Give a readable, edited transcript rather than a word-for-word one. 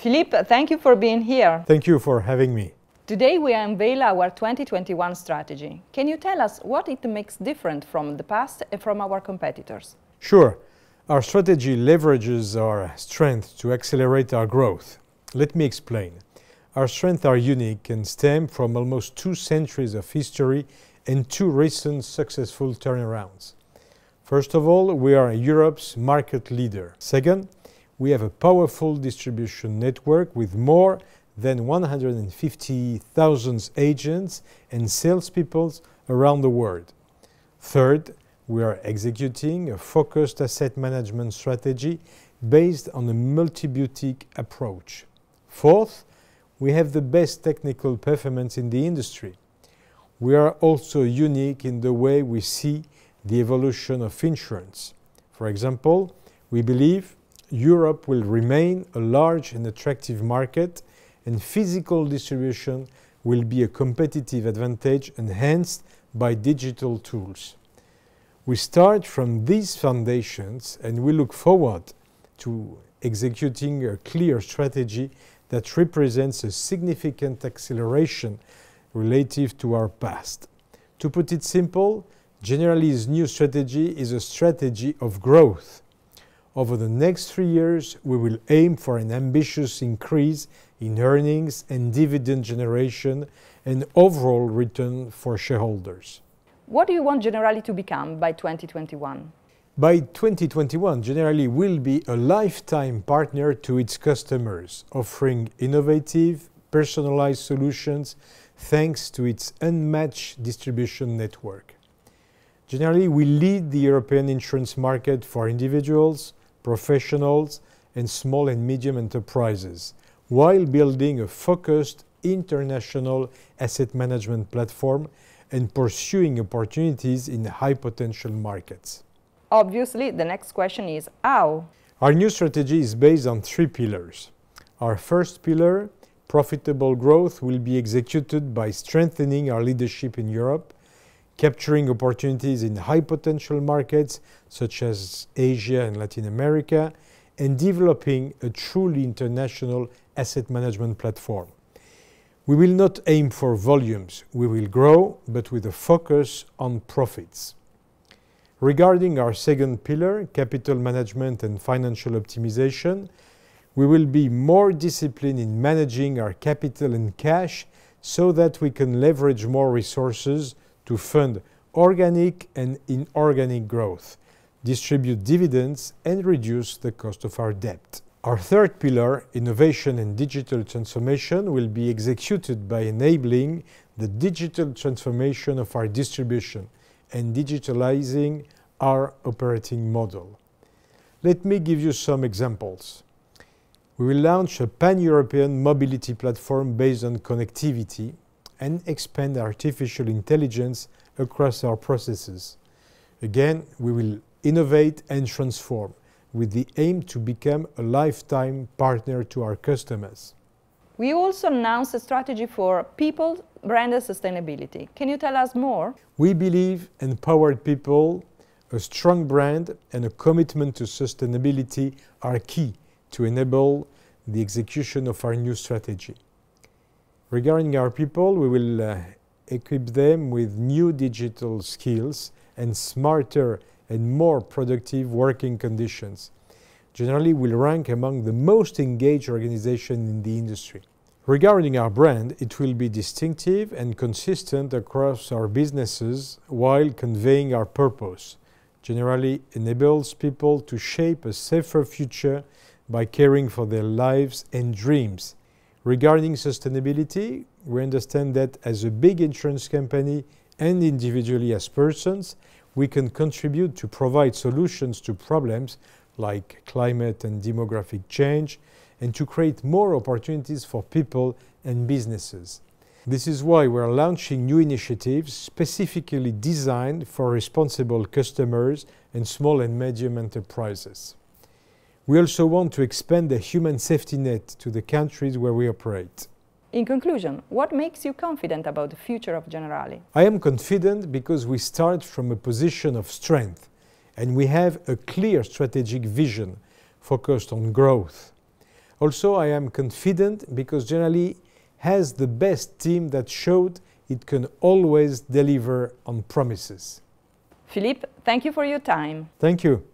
Philippe, thank you for being here. Thank you for having me. Today we unveil our 2021 strategy. Can you tell us what it makes different from the past and from our competitors? Sure. Our strategy leverages our strength to accelerate our growth. Let me explain. Our strengths are unique and stem from almost 2 centuries of history and 2 recent successful turnarounds. First of all, we are Europe's market leader. Second, we have a powerful distribution network with more than 150,000 agents and salespeople around the world. Third, we are executing a focused asset management strategy based on a multi-boutique approach. Fourth, we have the best technical performance in the industry. We are also unique in the way we see the evolution of insurance. For example, we believe Europe will remain a large and attractive market, and physical distribution will be a competitive advantage enhanced by digital tools. We start from these foundations and we look forward to executing a clear strategy that represents a significant acceleration relative to our past. To put it simple, Generali's new strategy is a strategy of growth. Over the next 3 years, we will aim for an ambitious increase in earnings and dividend generation and overall return for shareholders. What do you want Generali to become by 2021? By 2021, Generali will be a lifetime partner to its customers, offering innovative, personalized solutions thanks to its unmatched distribution network. Generali will lead the European insurance market for individuals, professionals, and small and medium enterprises, while building a focused international asset management platform and pursuing opportunities in high-potential markets. Obviously, the next question is how? Our new strategy is based on 3 pillars. Our first pillar, profitable growth, will be executed by strengthening our leadership in Europe, capturing opportunities in high-potential markets such as Asia and Latin America, and developing a truly international asset management platform. We will not aim for volumes. We will grow, but with a focus on profits. Regarding our second pillar, capital management and financial optimization, we will be more disciplined in managing our capital and cash so that we can leverage more resources to fund organic and inorganic growth, distribute dividends, and reduce the cost of our debt. Our third pillar, innovation and digital transformation, will be executed by enabling the digital transformation of our distribution and digitalizing our operating model. Let me give you some examples. We will launch a pan-European mobility platform based on connectivity and expand artificial intelligence across our processes. Again, we will innovate and transform with the aim to become a lifetime partner to our customers. We also announced a strategy for people, brand and sustainability. Can you tell us more? We believe empowered people, a strong brand, and a commitment to sustainability are key to enable the execution of our new strategy. Regarding our people, we will equip them with new digital skills and smarter and more productive working conditions. Generali will rank among the most engaged organizations in the industry. Regarding our brand, it will be distinctive and consistent across our businesses while conveying our purpose. Generali enables people to shape a safer future by caring for their lives and dreams. Regarding sustainability, we understand that as a big insurance company and individually as persons, we can contribute to provide solutions to problems like climate and demographic change and to create more opportunities for people and businesses. This is why we are launching new initiatives specifically designed for responsible customers and small and medium enterprises. We also want to expand the human safety net to the countries where we operate. In conclusion, what makes you confident about the future of Generali? I am confident because we start from a position of strength and we have a clear strategic vision focused on growth. Also, I am confident because Generali has the best team that showed it can always deliver on promises. Philippe, thank you for your time. Thank you.